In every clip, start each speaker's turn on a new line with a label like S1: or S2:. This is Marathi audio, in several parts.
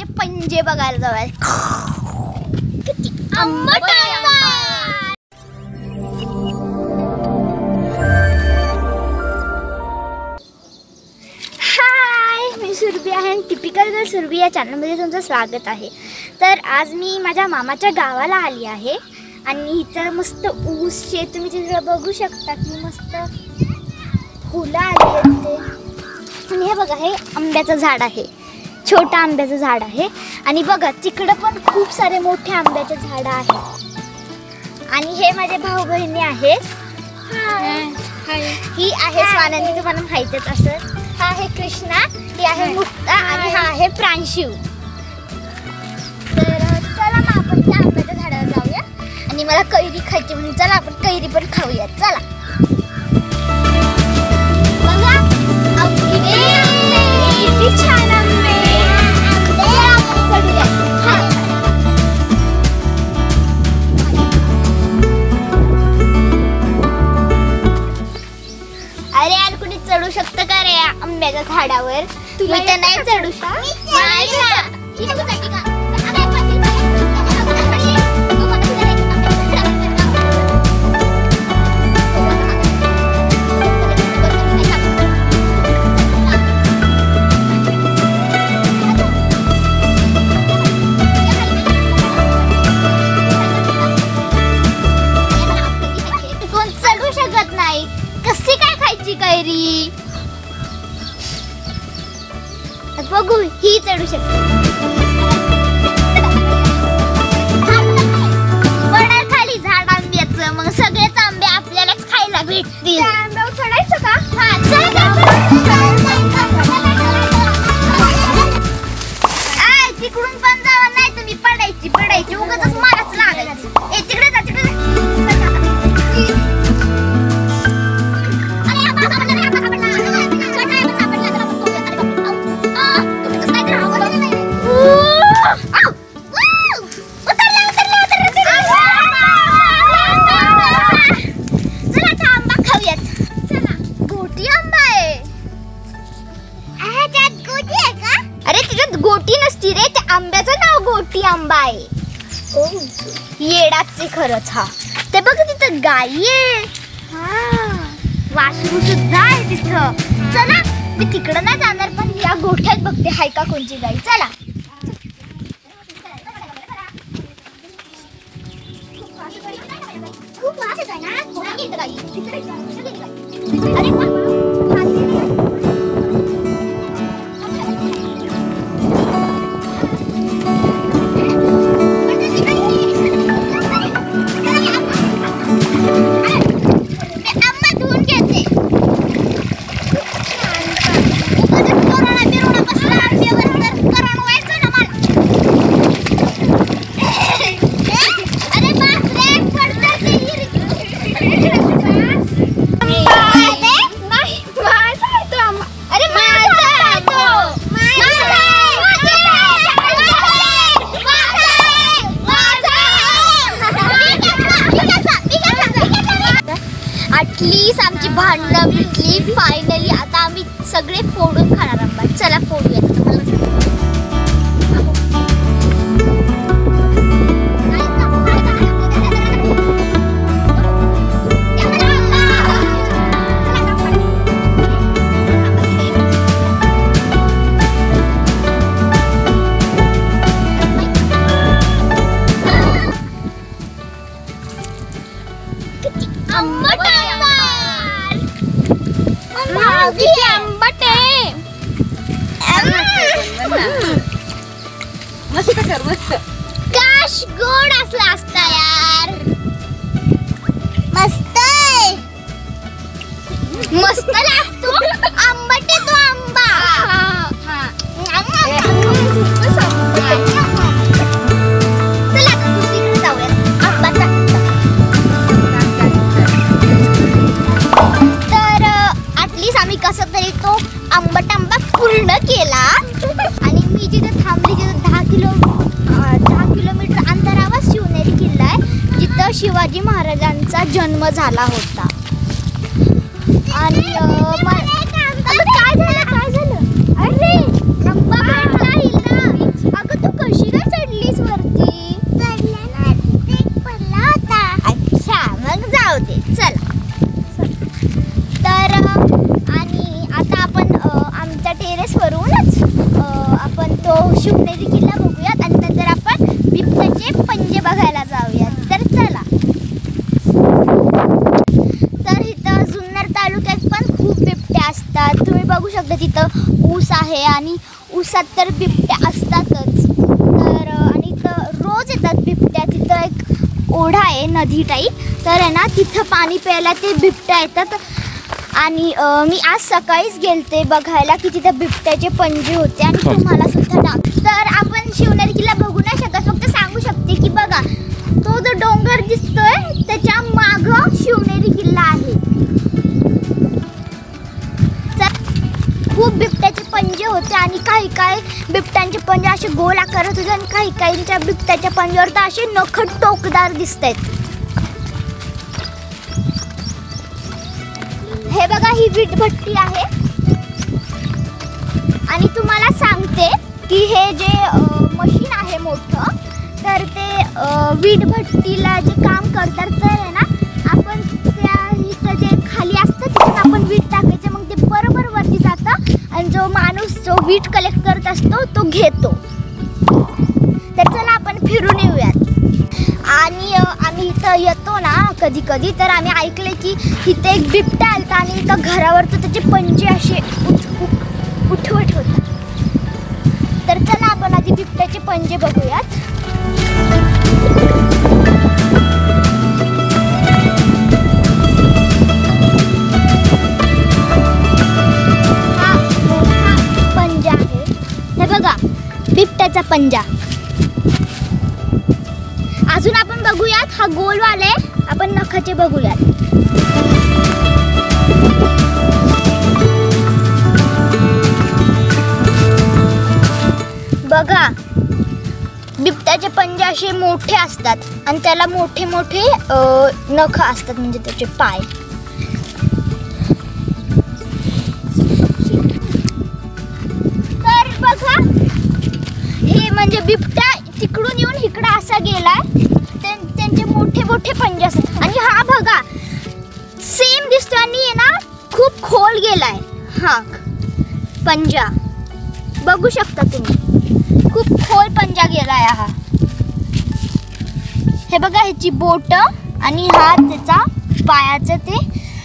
S1: आंब्याचे पंजे बघायला जाऊया. किती आंबट आंबा. हाय, मी सुरभी आहे. टिपिकल गर्ल सुरभी या चॅनलमध्ये तुमचं स्वागत आहे. तर आज मी माझ्या मामाच्या गावाला आली आहे आणि इथं मस्त ऊस शेत तुम्ही तिथे बघू शकता की मस्त फुलं आली आहेत ते. आणि हे बघा, हे आंब्याचं झाड आहे, छोटं आंब्याचं झाड आहे. आणि बघा तिकडं पण खूप सारे मोठे आंब्याचे झाडं आहेत. आणि हे माझे भाऊ बहिणी आहेत. ही आहे स्वानंदी, तुम्हाला माहितीच असेल. हा आहे कृष्णा, ही आहे मुक्ता आणि हा आहे प्रांशू. तर चला मग आपण त्या आंब्याच्या झाडावर जाऊया. आणि मला कैरी खायची म्हणून चला आपण कैरी पण खाऊया. चला बघा किती छान आंबे. अरे यार, कुणी चढू शकतं का रे आंब्याच्या झाडावर? मी तर नाही चढू शकत. कोण चढू शकत नाही. कशी काय खायची कैरी? बघू, ही चढू शकते. पडणार खाली झाड आंब्याचं, मग सगळेच आंबे आपल्यालाच खायला भेटतील. आंब्यावर चढायचं का? हा तिकडून पण जावा, नाही तुम्ही पडायची उगाच माराच लागायची. तिकडे जा, तिकडे जा. गोटी नसती रे, त्या आंब्याचं नाव गोटी आंबा आहे. येडाचे खरंच. हा ते बघ, तिथं गाई आहे. वासरू सुद्धा आहे तिथं. चला, मी तिकडं नाही जाणार, पण या गोठ्यात बघते हाय का कोणची गाई. चला. खूप वास येतोय ना. ॲटलीस्ट आमची भांडणं मिटली फायनली. आता आम्ही सगळे फोडून खाणार आंबा. चला फोडूया. किती आंबट आहे.
S2: मस्त कर, मस्त.
S1: काश गोड असला असता यार. मस्त मस्त लागतो. आंबट आहे तो आंबा. चला दुसरीकडे जाऊयात. आंबाचा तर ॲटलीस्ट आम्ही कसं तरी तो आंबट आंबा पूर्ण केला. आणि मी जिथे थांबली, जिथे 10 किलोमीटर अंतरावर शिवनेरी किल्ला आहे, जिथं शिवाजी महाराजांचा जन्म झाला होता. आणि काय झालं? अरे आंबा भेटला हिला. अगं शिवनेरी किल्ला बघूयात आणि नंतर आपण बिबट्याचे पंजे बघायला जाऊयात. तर चला. तर इथं जुन्नर तालुक्यात पण खूप बिबट्या असतात. तुम्ही बघू शकता तिथं ऊस आहे आणि ऊसात तर बिबट्या असतातच. तर आणि इथं रोज येतात बिबट्या. तिथं एक ओढा आहे, नदी टाईप. तर आहे ना, तिथं पाणी प्यायला ते बिबट्या येतात. आणि मी आज सकाळीच गेलते बघायला की तिथं बिबट्याचे पंजे होते आणि तुम्हाला सुद्धा तर आपण शिवनेरी किल्ला बघू नाही शकत, फक्त सांगू शकते की बघा तो जो डोंगर दिसतोय त्याच्या मागं शिवनेरी किल्ला आहे. खूप बिबट्याचे पंजे होते आणि काही बिबट्यांचे पंजे असे गोल आकारात होते आणि काहींच्या बिबट्याच्या पंजावर तर असे नख टोकदार दिसत आहेत. हे बघा, ही वीटभट्टी आहे आणि तुम्हाला सांगते की हे जे मशीन आहे मोठं, तर ते वीटभट्टीला जे काम करतात. तर आहे ना, आपण त्या इथं जे खाली असतं तिथून आपण वीट टाकायचं, मग ते बरोबर वरती जातं आणि जो माणूस जो वीट कलेक्ट करत असतो तो घेतो. तर चला आपण फिरून येऊयात. आणि आम्ही इथं येतो ना कधी कधी, तर आम्ही ऐकले की इथे एक बिबट्या आलता आणि इथं घरावर तर त्याचे पंजे असे उठवत होतात. तर चला आपण आधी बिबट्याचे पंजे बघूयात. हा मोठा पंजा आहे. हे बघा, बिबट्याचा पंजा. अजून आपण बघूयात, हा गोलवाले आपण नखाचे बघूयात. बघा, बिबट्याचे पंजे असे मोठे असतात आणि त्याला मोठे मोठे नख असतात, म्हणजे त्याचे पाय. तर बघा, हे म्हणजे बिबट्या तिकडून येऊन इकडं असा गेलाय. त्यांचे मोठे मोठे पंजे असतात आणि हा बघा सेम दिसतो आणि ना खूप खोल गेलाय हा पंजा. बघू शकता तुम्ही, खूप खोल पंजा गेलाय हा. हे बघा, ह्याची बोट आणि हा त्याचा पायाचं ते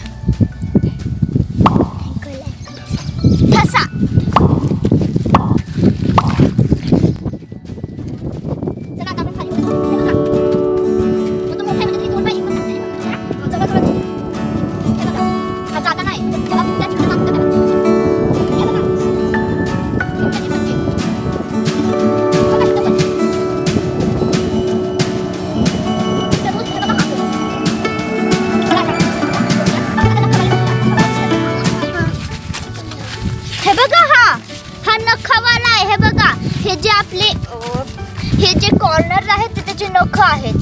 S1: ठसा. हे बघा, हा नखावाला आहे. हे बघा, हे जे आपले हे जे कॉर्नर आहेत ते त्याचे नख आहेत.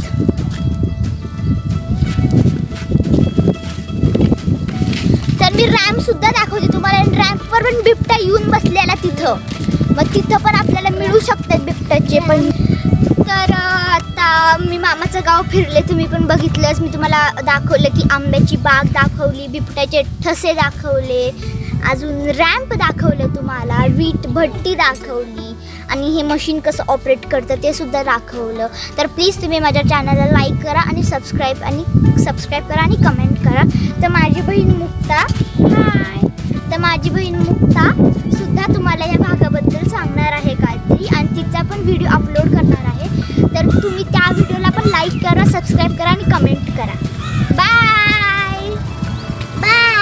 S1: तर मी रॅम्प सुद्धा दाखवते तुम्हाला. रॅम्पवर पण बिबट्या येऊन बसलेला तिथं, मग तिथं पण आपल्याला मिळू शकतात बिबट्याचे पण. तर आता मी मामाचं गाव फिरले, तुम्ही पण बघितलंच. मी तुम्हाला दाखवलं की आंब्याची बाग दाखवली, बिबट्याचे ठसे दाखवले, अजून रॅम्प दाखवलं तुम्हाला, वीट भट्टी दाखवली आणि हे मशीन कसं ऑपरेट करतं ते सुद्धा दाखवलं. तर प्लीज तुम्ही माझ्या चॅनलला लाईक करा आणि सबस्क्राईब करा आणि कमेंट करा. तर माझी बहीण मुक्ता, हाय, तर माझी बहीण मुक्ता सुद्धा तुम्हाला या भागाबद्दल सांगणार आहे काहीतरी आणि तिचा पण व्हिडिओ अपलोड करणार आहे. तर तुम्ही त्या व्हिडिओला पण लाईक करा, सबस्क्राईब करा आणि कमेंट करा. Bye bye.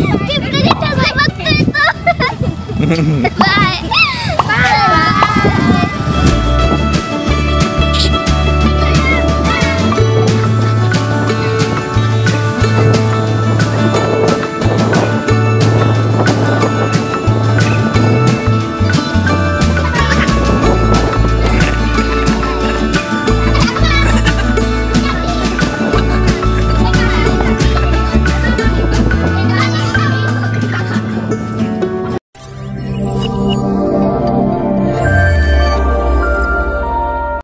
S1: Bye. Bye.